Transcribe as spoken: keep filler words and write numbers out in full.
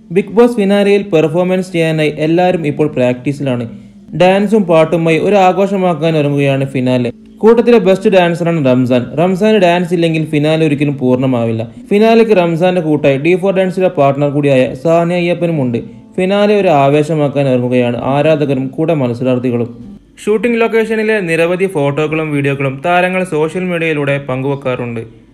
Big boss ഫിനാലെയിൽ performance ചെയ്യാനായി എല്ലാവരും ഇപ്പോൾ പ്രാക്ടീസിലാണ്. ഡാൻസും പാട്ടുമായി ഒരു ആഘോഷമാക്കാൻ ഒരുങ്ങുകയാണ് ഫിനാലെ. കൂട്ടത്തിലെ ബെസ്റ്റ് ഡാൻസറാണ് റംസാൻ. റംസാന് ഡാൻസ് ഇല്ലെങ്കിൽ ഫിനാലെ ഒരിക്കലും പൂർണ്ണമാവില്ല. ഫിനാലെക്ക് റംസാന്റെ കൂട്ടായി ഡി ഫോർ ഡാൻസിലെ പാർട്ട്ണർ കൂടിയായ സാനിയ അയ്യപ്പനും ഉണ്ട്. ഫിനാലെ ഒരു ആവേശമാക്കാൻ ഒരുങ്ങുകയാണ് ആരാധകരും കൂടെ മത്സരാർത്ഥികളും. ഷൂട്ടിംഗ് ലൊക്കേഷനിലെ നിരവധി ഫോട്ടോകളും വീഡിയോകളും താരങ്ങൾ സോഷ്യൽ മീഡിയയിലൂടെ പങ്കുവെക്കാറുണ്ട്.